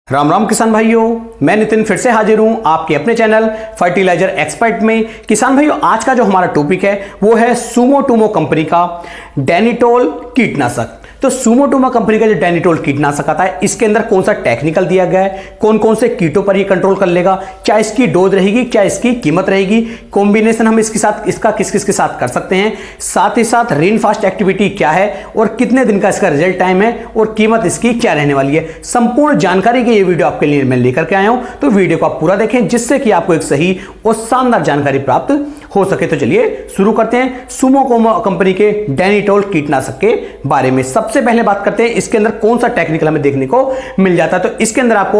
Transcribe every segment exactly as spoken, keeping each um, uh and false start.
राम राम किसान भाइयों, मैं नितिन फिर से हाजिर हूं आपके अपने चैनल फर्टिलाइजर एक्सपर्ट में। किसान भाइयों, आज का जो हमारा टॉपिक है वो है सुमोटोमो कंपनी का डेनिटोल कीटनाशक। तो सुमोटोमो कंपनी का जो डेनिटोल कीटनाशक आता है, इसके अंदर कौन सा टेक्निकल दिया गया है, कौन कौन से कीटों पर ये कंट्रोल कर लेगा, क्या इसकी डोज रहेगी, क्या इसकी कीमत रहेगी, कॉम्बिनेशन हम इसके साथ इसका किस किस के साथ कर सकते हैं, साथ ही साथ रेन फास्ट एक्टिविटी क्या है और कितने दिन का इसका रिजल्ट टाइम है और कीमत इसकी क्या रहने वाली है, संपूर्ण जानकारी की ये वीडियो आपके लिए मैं लेकर के आया हूं। तो वीडियो को आप पूरा देखें जिससे कि आपको एक सही और शानदार जानकारी प्राप्त हो सके। तो चलिए शुरू करते हैं सुमोटोमो कंपनी के डेनिटोल कीटनाशक के बारे में। सबसे पहले बात करते हैं इसके अंदर कौन सा टेक्निकल हमें देखने को मिल जाता है। तो इसके अंदर आपको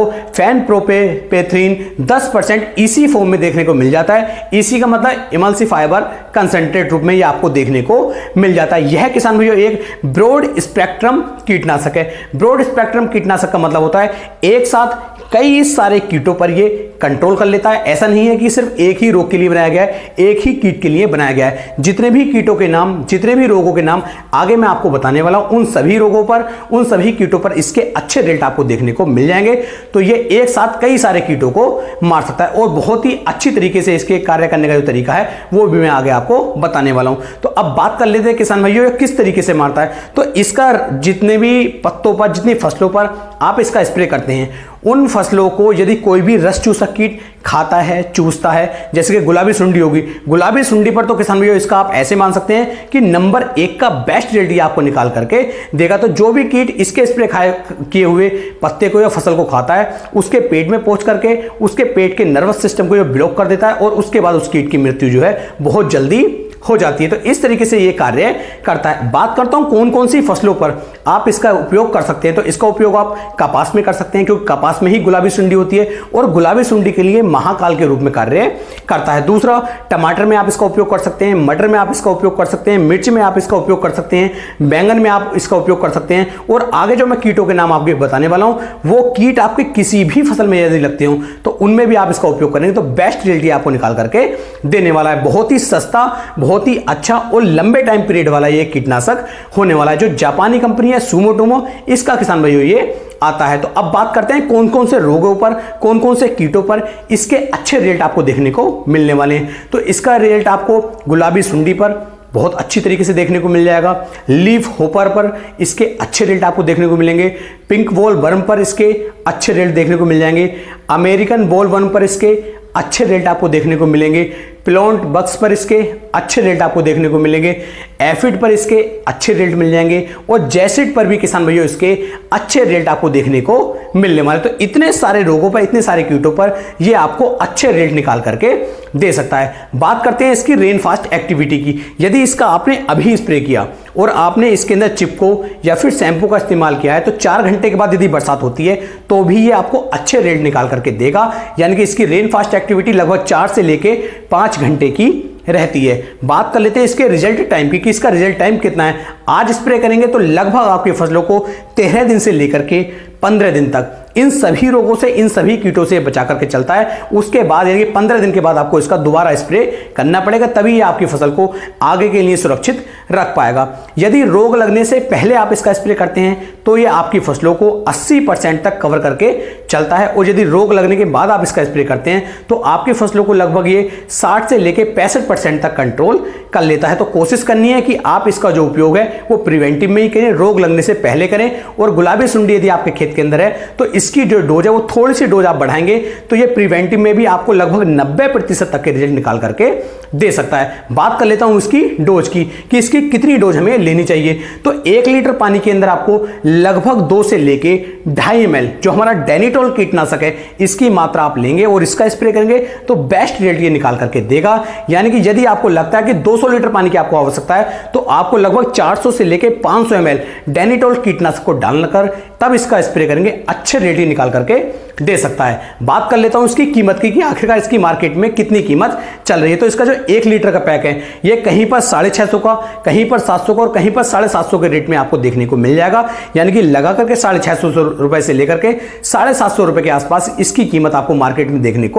फेनप्रोपेथ्रिन दस परसेंट ईसी फॉर्म में देखने को मिल जाता है। ईसी का मतलब इमल्सिफायर कंसंट्रेट रूप में ये आपको देखने को मिल जाता है। यह किसान भाइयों एक ब्रॉड स्पेक्ट्रम कीटनाशक है। ब्रॉड स्पेक्ट्रम कीटनाशक का मतलब होता है एक साथ कई सारे कीटों पर ये कंट्रोल कर लेता है। ऐसा नहीं है कि सिर्फ एक ही रोग के लिए बनाया गया है, एक ही कीट के लिए बनाया गया है। जितने भी कीटों के नाम, जितने भी रोगों के नाम आगे मैं आपको बताने वाला हूं, उन सभी रोगों पर, उन सभी कीटों पर इसके अच्छे रिजल्ट आपको देखने को मिल जाएंगे। तो ये एक साथ कई सारे कीटों को मार सकता है और बहुत ही अच्छी तरीके से इसके कार्य करने का जो तरीका है वो भी मैं आगे आपको बताने वाला हूं। तो अब बात कर लेते हैं किसान भाइयों किस तरीके से मारता है। तो इसका जितने भी पत्तों पर, जितनी फसलों पर आप इसका स्प्रे करते हैं, उन फसलों को यदि कोई भी रस चूसक कीट खाता है, चूसता है, जैसे कि गुलाबी सुंडी होगी, गुलाबी सुंडी पर तो किसान भाइयों इसका आप ऐसे मान सकते हैं कि नंबर एक का बेस्ट रिजल्ट आपको निकाल करके देगा। तो जो भी कीट इसके स्प्रे खाए किए हुए पत्ते को या फसल को खाता है, उसके पेट में पहुंच करके उसके पेट के नर्वस सिस्टम को ब्लॉक कर देता है और उसके बाद उस कीट की मृत्यु जो है बहुत जल्दी हो जाती है। तो इस तरीके से ये कार्य करता है। बात करता हूं कौन कौन सी फसलों पर आप इसका उपयोग कर सकते हैं। तो इसका उपयोग आप कपास में कर सकते हैं, क्योंकि कपास में ही गुलाबी सुंडी होती है और गुलाबी सुंडी के लिए महाकाल के रूप में कार्य करता है। दूसरा, टमाटर में आप इसका उपयोग कर सकते हैं, मटर में आप इसका उपयोग कर सकते हैं, मिर्च में आप इसका उपयोग कर सकते हैं, बैंगन में आप इसका उपयोग कर सकते हैं। और आगे जो मैं कीटों के नाम आपको बताने वाला हूं, वो कीट आपके किसी भी फसल में यदि लगते हो तो उनमें भी आप इसका उपयोग करेंगे तो बेस्ट रिजल्ट आपको निकाल करके देने वाला है। बहुत ही सस्ता, बहुत ही अच्छा और लंबे टाइम पीरियड वाला ये कीटनाशक होने वाला है। जो जापानी कंपनी है सुमोटोमो, इसका किसान भाइयों ये आता है। तो अब बात करते हैं कौन कौन से रोगों पर, कौन कौन से कीटों पर इसके अच्छे रिजल्ट आपको देखने को मिलने वाले हैं। तो इसका रिजल्ट आपको गुलाबी सुंडी पर बहुत अच्छी तरीके से देखने को मिल जाएगा। लीफ होपर पर इसके अच्छे रिजल्ट आपको देखने को मिलेंगे। पिंक बॉल वर्म पर इसके अच्छे रिजल्ट देखने को मिल जाएंगे। अमेरिकन बॉल वर्म पर इसके अच्छे रिजल्ट आपको देखने को मिलेंगे। प्लांट बग्स पर इसके अच्छे रिजल्ट आपको देखने को मिलेंगे। एफिड पर इसके अच्छे रिजल्ट मिल जाएंगे और जैसिड पर भी किसान भाइयों इसके अच्छे रिजल्ट आपको देखने को मिलने वाले। तो इतने सारे रोगों पर, इतने सारे कीटों पर ये आपको अच्छे रिजल्ट निकाल करके दे सकता है। बात करते हैं इसकी रेन फास्ट एक्टिविटी की। यदि इसका आपने अभी स्प्रे किया और आपने इसके अंदर चिपको या फिर शैम्पू का इस्तेमाल किया है, तो चार घंटे के बाद यदि बरसात होती है तो भी ये आपको अच्छे रिजल्ट निकाल करके देगा। यानी कि इसकी रेन फास्ट एक्टिविटी लगभग चार से लेके पांच घंटे की रहती है। बात कर लेते हैं इसके रिजल्ट टाइम की कि इसका रिजल्ट टाइम कितना है। आज स्प्रे करेंगे तो लगभग आपकी फसलों को तेरह दिन से लेकर के पंद्रह दिन तक इन सभी रोगों से, इन सभी कीटों से बचा करके चलता है। उसके बाद यानी पंद्रह दिन के बाद आपको इसका दोबारा स्प्रे करना पड़ेगा, तभी ये आपकी फसल को आगे के लिए सुरक्षित रख पाएगा। यदि रोग लगने से पहले आप इसका स्प्रे करते हैं तो ये आपकी फसलों को अस्सी परसेंट तक कवर करके चलता है और यदि रोग लगने के बाद आप इसका स्प्रे करते हैं तो आपकी फसलों को लगभग ये साठ से लेकर पैंसठ परसेंट तक कंट्रोल कर लेता है। तो कोशिश करनी है कि आप इसका जो उपयोग है वो प्रिवेंटिव में ही करें, रोग लगने से पहले करें। और गुलाबी सुंडी यदि आपके खेत के अंदर है तो इसकी जो डोज है वो थोड़ी सी डोज आप बढ़ाएंगे तो ये प्रिवेंटिव में भी आपको लगभग नब्बे प्रतिशत तक के रिजल्ट निकाल करके दे सकता है। बात कर लेता हूं इसकी डोज की कि इसकी कितनी डोज हमें लेनी चाहिए। तो एक लीटर पानी के अंदर आपको लगभग दो से लेके ढाई एम एल जो हमारा डेनिटोल कीटनाशक है इसकी मात्रा आप लेंगे और इसका स्प्रे करेंगे तो बेस्ट रिजल्ट ये निकाल करके देगा। यानी कि यदि आपको लगता है कि दो सौ लीटर पानी की आपको आवश्यकता है तो आपको लगभग चार सौ से लेके पांच सौ एम एल डेनिटोल कीटनाशक को डालकर तब इसका स्प्रे करेंगे, अच्छे रेट ही निकाल करके दे सकता है। बात कर लेता हूं इसकी कीमत की कि आखिरकार इसकी मार्केट में कितनी कीमत चल रही है। तो इसका जो एक लीटर का पैक है ये कहीं पर साढ़े छह सौ का, कहीं पर सात सौ का और कहीं पर साढ़े सात सौ के रेट में आपको देखने को मिल जाएगा। यानी कि लगा करके साढ़े छह सौ रुपए से लेकर के साढ़े सात सौ रुपए के आसपास इसकी कीमत आपको मार्केट में देखने को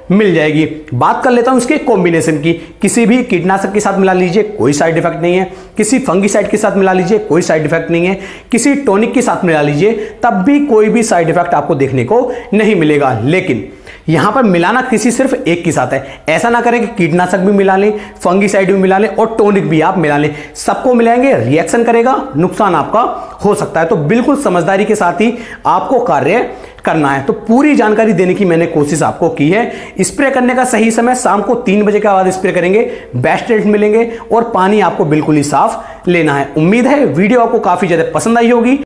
मिल जाएगी। बात कर लेता हूं इसके कॉम्बिनेशन की। किसी भी कीटनाशक के साथ मिला लीजिए, कोई साइड इफेक्ट नहीं है। किसी फंगीसाइड के साथ मिला लीजिए, कोई साइड इफेक्ट नहीं है। किसी टॉनिक के साथ मिला लीजिए, तब भी कोई भी साइड इफेक्ट आपको देखने को नहीं मिलेगा। लेकिन यहां पर मिलाना किसी सिर्फ एक के साथ है। ऐसा ना करें कि कीटनाशक भी मिला लें, फंगीसाइड भी मिला लें और टॉनिक भी आप मिला लें। सबको मिलाएंगे, रिएक्शन करेगा, नुकसान आपका हो सकता है। तो बिल्कुल समझदारी के साथ ही आपको कार्य करना है। तो पूरी जानकारी देने की मैंने कोशिश आपको की है। स्प्रे करने का सही समय शाम को तीन बजे के बाद स्प्रे करेंगे, बेस्ट रेट मिलेंगे और पानी आपको बिल्कुल ही साफ लेना है। उम्मीद है वीडियो आपको काफी ज्यादा पसंद आई होगी।